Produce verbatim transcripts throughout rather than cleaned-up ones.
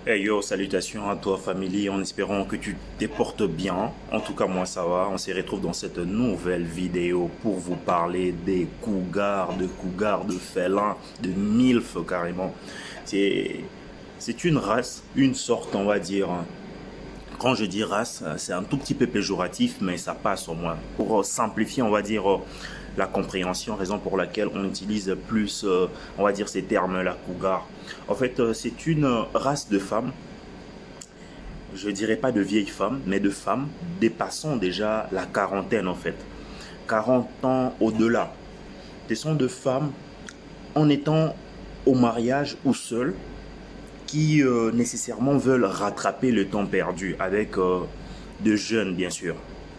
Hey yo, salutations à toi famille, en espérant que tu te portes bien. En tout cas, moi ça va. On se retrouve dans cette nouvelle vidéo pour vous parler des cougars, de cougars, de félins, de milfs carrément. C'est, c'est une race, une sorte, on va dire. Quand je dis race, c'est un tout petit peu péjoratif, mais ça passe au moins. Pour simplifier, on va dire la compréhension, raison pour laquelle on utilise plus, euh, on va dire ces termes-là, cougar. En fait, euh, c'est une race de femmes, je dirais pas de vieilles femmes, mais de femmes dépassant déjà la quarantaine en fait. quarante ans au-delà. Ce sont de femmes en étant au mariage ou seules qui euh, nécessairement veulent rattraper le temps perdu avec euh, de jeunes bien sûr.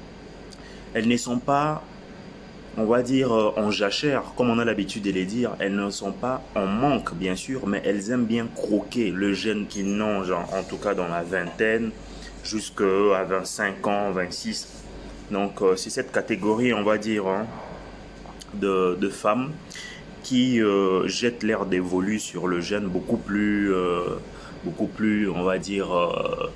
Elles ne sont pas, on va dire, euh, en jachère, comme on a l'habitude de les dire. Elles ne sont pas en manque, bien sûr, mais elles aiment bien croquer le jeune qui nage, en tout cas dans la vingtaine, jusqu'à vingt-cinq ans, vingt-six. Donc, euh, c'est cette catégorie, on va dire, hein, de, de femmes qui euh, jettent l'air dévolu sur le jeune beaucoup plus, euh, beaucoup plus, on va dire, euh,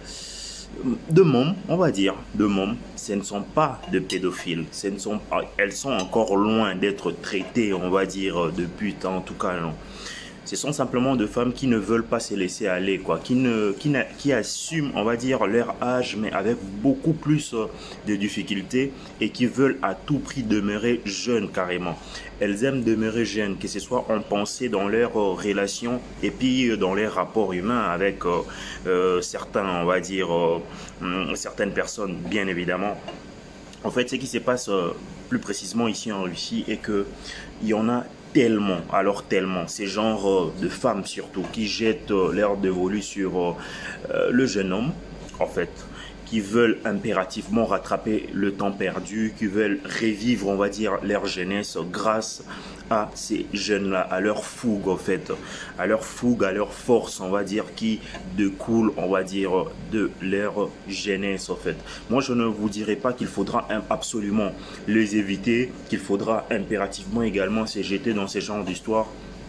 de mômes, on va dire, de mômes. Ce ne sont pas de pédophiles. Ce ne sont pas, elles sont encore loin d'être traitées, on va dire, de putes, en tout cas, non. Ce sont simplement de femmes qui ne veulent pas se laisser aller, quoi, qui, ne, qui, qui assument, on va dire, leur âge, mais avec beaucoup plus de difficultés et qui veulent à tout prix demeurer jeunes carrément. Elles aiment demeurer jeunes, que ce soit en pensée dans leurs relations et puis dans les rapports humains avec euh, euh, certains, on va dire, euh, certaines personnes, bien évidemment. En fait, ce qui se passe euh, plus précisément ici en Russie est que il y en a tellement, alors tellement, ces genres euh, de femmes surtout, qui jettent euh, l'air dévolu sur euh, le jeune homme, en fait, qui veulent impérativement rattraper le temps perdu, qui veulent revivre, on va dire, leur jeunesse grâce à ces jeunes-là, à leur fougue, en fait, à leur fougue, à leur force, on va dire, qui découle, on va dire, de leur jeunesse, en fait. Moi, je ne vous dirai pas qu'il faudra absolument les éviter, qu'il faudra impérativement également se jeter dans ces genres d'histoires.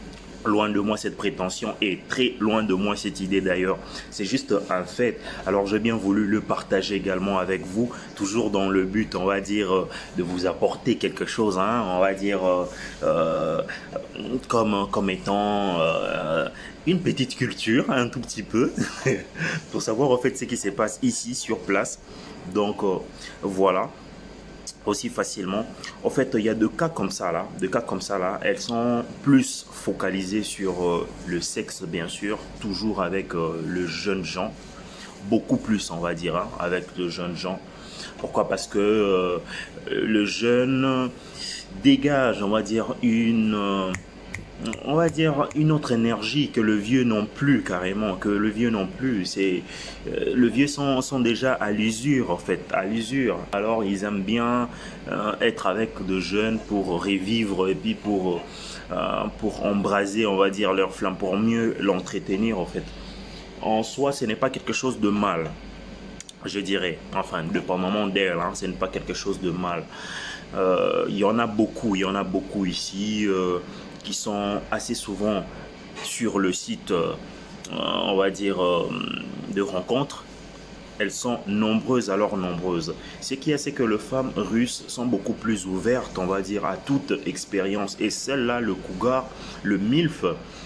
Loin de moi cette prétention et très loin de moi cette idée d'ailleurs. C'est juste un fait. Alors j'ai bien voulu le partager également avec vous, toujours dans le but, on va dire, de vous apporter quelque chose, hein, on va dire, euh, comme, comme étant euh, une petite culture, un tout petit peu, pour savoir en fait ce qui se passe ici sur place. Donc euh, voilà. Aussi facilement. En fait, il y a deux cas comme ça là, deux cas comme ça là. Elles sont plus focalisées sur euh, le sexe, bien sûr, toujours avec euh, le jeune gens, beaucoup plus, on va dire, hein, avec le jeune gens. Pourquoi? Parce que euh, le jeune dégage, on va dire, une euh, on va dire une autre énergie que le vieux non plus carrément, que le vieux non plus. C'est euh, le vieux sont, sont déjà à l'usure en fait, à l'usure. Alors ils aiment bien euh, être avec de jeunes pour revivre et puis pour euh, pour embraser, on va dire, leur flamme, pour mieux l'entretenir en fait. En soi, ce n'est pas quelque chose de mal, je dirais. Enfin, dépendamment d'elle, hein, ce n'est pas quelque chose de mal. Euh, il y en a beaucoup, il y en a beaucoup ici. Euh, qui sont assez souvent sur le site, euh, on va dire, euh, de rencontres. Elles sont nombreuses, alors nombreuses. Ce qui est, c'est que les femmes russes sont beaucoup plus ouvertes, on va dire, à toute expérience. Et celle-là, le cougar, le milf,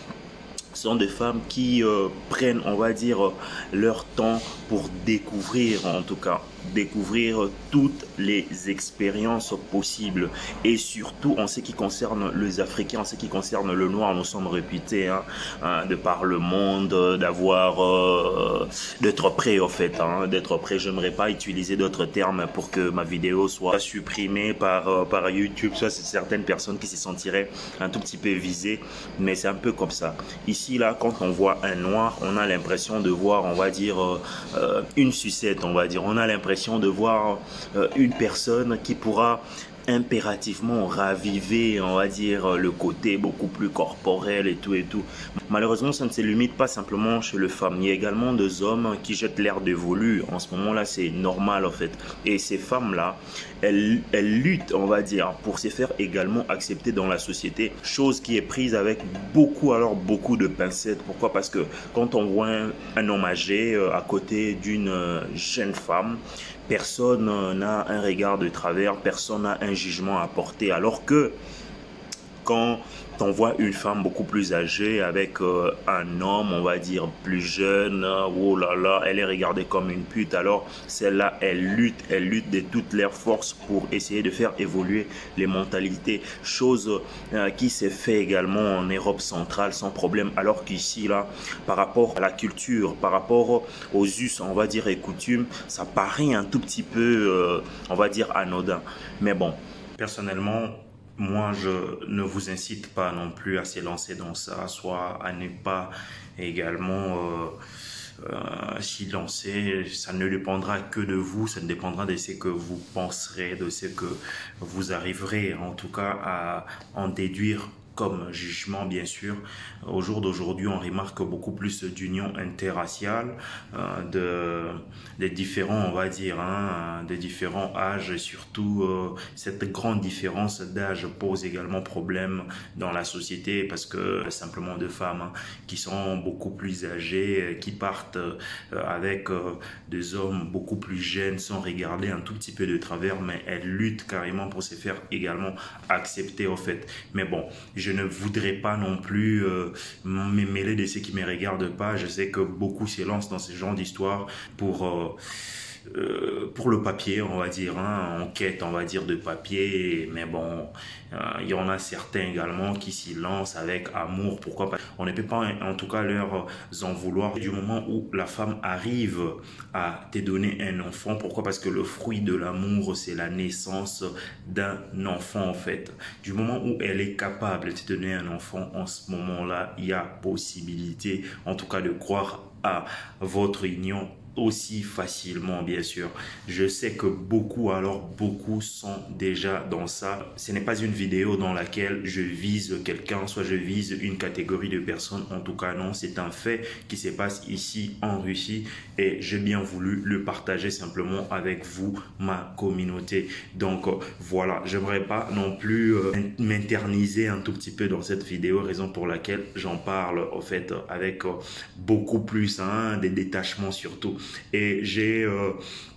sont des femmes qui euh, prennent, on va dire, leur temps pour découvrir, en tout cas, découvrir toutes les expériences possibles. Et surtout, en ce qui concerne les Africains, en ce qui concerne le noir, nous sommes réputés, hein, hein, de par le monde, d'avoir, euh, d'être prêt, en fait, hein, d'être prêt. Je n'aimerais pas utiliser d'autres termes pour que ma vidéo soit supprimée par, euh, par YouTube. Ça, c'est certaines personnes qui se sentiraient un tout petit peu visées, mais c'est un peu comme ça. Ici, là, quand on voit un noir, on a l'impression de voir, on va dire, euh, une sucette, on va dire. On a l'impression de voir euh, une personne qui pourra impérativement raviver, on va dire, le côté beaucoup plus corporel et tout et tout. Malheureusement, ça ne se limite pas simplement chez le femme. Il y a également des hommes qui jettent l'air dévolu. En ce moment-là, c'est normal en fait. Et ces femmes-là, elles, elles luttent, on va dire, pour se faire également accepter dans la société. Chose qui est prise avec beaucoup, alors beaucoup de pincettes. Pourquoi? Parce que quand on voit un, un homme âgé à côté d'une jeune femme, personne n'a un regard de travers, personne n'a un jugement à porter. Alors que quand on voit une femme beaucoup plus âgée avec euh, un homme, on va dire, plus jeune, oh là là, elle est regardée comme une pute. Alors celle-là, elle lutte, elle lutte de toutes leurs forces pour essayer de faire évoluer les mentalités. Chose euh, qui s'est fait également en Europe centrale sans problème. Alors qu'ici, là, par rapport à la culture, par rapport aux us, on va dire, et coutumes, ça paraît un tout petit peu, euh, on va dire, anodin. Mais bon, personnellement, moi, je ne vous incite pas non plus à se lancer dans ça, soit à ne pas également euh, euh, s'y lancer. Ça ne dépendra que de vous, ça ne dépendra de ce que vous penserez, de ce que vous arriverez en tout cas à en déduire comme jugement, bien sûr. Au jour d'aujourd'hui, on remarque beaucoup plus d'unions interraciales, euh, de, des différents, on va dire, hein, des différents âges, et surtout euh, cette grande différence d'âge pose également problème dans la société, parce que simplement de femmes hein, qui sont beaucoup plus âgées, qui partent euh, avec euh, des hommes beaucoup plus jeunes, sans regarder un tout petit peu de travers, mais elles luttent carrément pour se faire également accepter au fait. Mais bon, je ne voudrais pas non plus euh, me mêler de ceux qui ne me regardent pas. Je sais que beaucoup se lancent dans ce genre d'histoire pour... Euh, Euh, pour le papier, on va dire, hein, en quête, on va dire, de papier, mais bon, euh, il y en a certains également qui s'y lancent avec amour, pourquoi pas. On ne peut pas, en tout cas, leur en vouloir du moment où la femme arrive à te donner un enfant. Pourquoi? Parce que le fruit de l'amour, c'est la naissance d'un enfant, en fait. Du moment où elle est capable de te donner un enfant, en ce moment-là, il y a possibilité, en tout cas, de croire à votre union aussi facilement, bien sûr. Je sais que beaucoup, alors beaucoup sont déjà dans ça. Ce n'est pas une vidéo dans laquelle je vise quelqu'un, soit je vise une catégorie de personnes. En tout cas, non, c'est un fait qui se passe ici en Russie et j'ai bien voulu le partager simplement avec vous, ma communauté. Donc, voilà, j'aimerais pas non plus euh, m'interniser un tout petit peu dans cette vidéo, raison pour laquelle j'en parle, en fait, avec euh, beaucoup plus, hein, des détachements surtout. Et j'ai euh,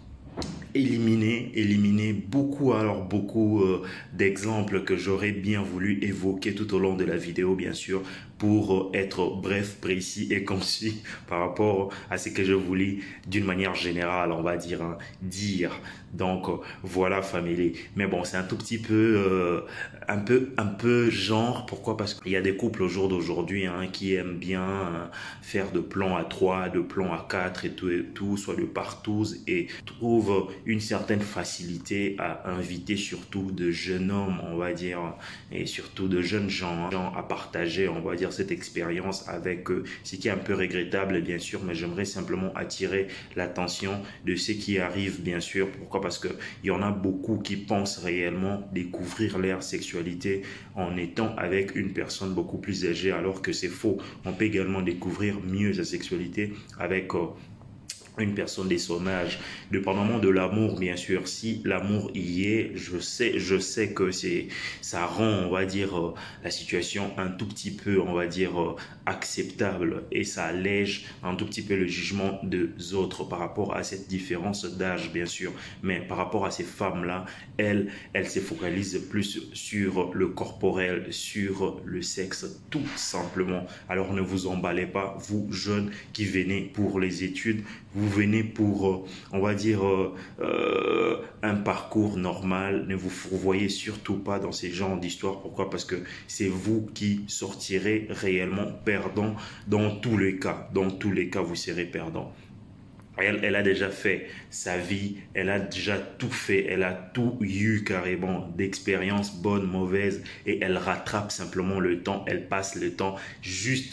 éliminé, éliminé beaucoup, alors beaucoup euh, d'exemples que j'aurais bien voulu évoquer tout au long de la vidéo, bien sûr, pour être bref, précis et concis par rapport à ce que je voulais d'une manière générale, on va dire, hein, dire. Donc, voilà, famille. Mais bon, c'est un tout petit peu, euh, un peu, un peu genre. Pourquoi? Parce qu'il y a des couples au jour d'aujourd'hui hein, qui aiment bien euh, faire de plans à trois, de plans à quatre et tout et tout, soit de partouze et trouvent une certaine facilité à inviter surtout de jeunes hommes, on va dire, et surtout de jeunes gens, gens à partager, on va dire, cette expérience avec eux, ce qui est un peu regrettable bien sûr, mais j'aimerais simplement attirer l'attention de ceux qui arrivent bien sûr. Pourquoi? Parce que il y en a beaucoup qui pensent réellement découvrir leur sexualité en étant avec une personne beaucoup plus âgée, alors que c'est faux. On peut également découvrir mieux sa sexualité avec euh, une personne de son âge, dépendamment de l'amour bien sûr. Si l'amour y est, je sais, je sais que c'est, ça rend, on va dire, euh, la situation un tout petit peu, on va dire, euh, acceptable et ça allège un tout petit peu le jugement des autres par rapport à cette différence d'âge bien sûr. Mais par rapport à ces femmes-là, elles, elles se focalisent plus sur le corporel, sur le sexe, tout simplement. Alors ne vous emballez pas, vous jeunes qui venez pour les études, vous venez pour, euh, on va dire, euh, euh, un parcours normal. Ne vous fourvoyez surtout pas dans ces genres d'histoires. Pourquoi? Parce que c'est vous qui sortirez réellement perdant dans tous les cas. Dans tous les cas, vous serez perdant. Elle, elle a déjà fait sa vie, elle a déjà tout fait, elle a tout eu carrément d'expérience, bonne, mauvaise, et elle rattrape simplement le temps, elle passe le temps juste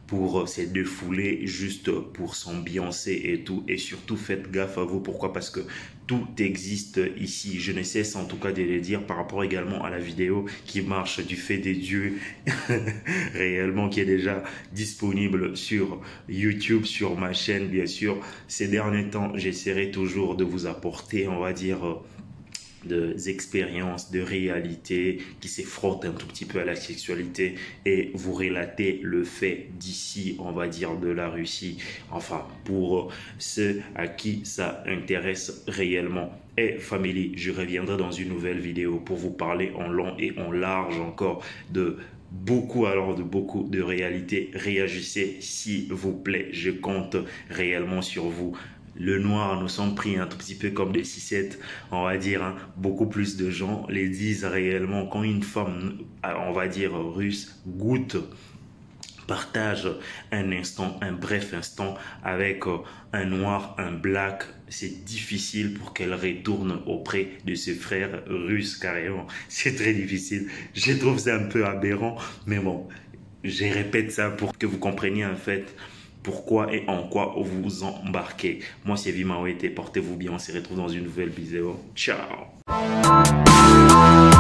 pour se défouler, juste pour s'ambiancer et tout. Et surtout, faites gaffe à vous. Pourquoi? Parce que tout existe ici. Je ne cesse en tout cas de le dire par rapport également à la vidéo qui marche du fait des dieux réellement, qui est déjà disponible sur YouTube, sur ma chaîne bien sûr. Ces derniers temps, j'essaierai toujours de vous apporter, on va dire, des expériences de réalité qui se frottent un tout petit peu à la sexualité et vous relater le fait d'ici, on va dire, de la Russie, enfin pour ceux à qui ça intéresse réellement. Et family, je reviendrai dans une nouvelle vidéo pour vous parler en long et en large encore de beaucoup, alors de beaucoup de réalité. Réagissez s'il vous plaît, je compte réellement sur vous. Le noir, nous sommes pris un tout petit peu comme des sucettes, on va dire, hein. Beaucoup plus de gens les disent réellement. Quand une femme, on va dire russe, goûte, partage un instant, un bref instant avec un noir, un black, c'est difficile pour qu'elle retourne auprès de ses frères russes, carrément. C'est très difficile. Je trouve ça un peu aberrant, mais bon, je répète ça pour que vous compreniez en fait pourquoi et en quoi vous embarquez. Moi, c'est Vimawete. Portez-vous bien. On se retrouve dans une nouvelle vidéo. Ciao.